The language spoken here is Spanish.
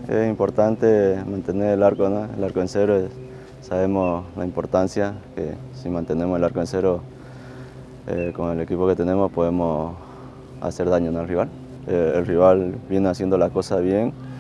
Es importante mantener el arco, ¿no? El arco en cero, sabemos la importancia, que si mantenemos el arco en cero con el equipo que tenemos podemos hacer daño, ¿no?, al rival. El rival viene haciendo las cosas bien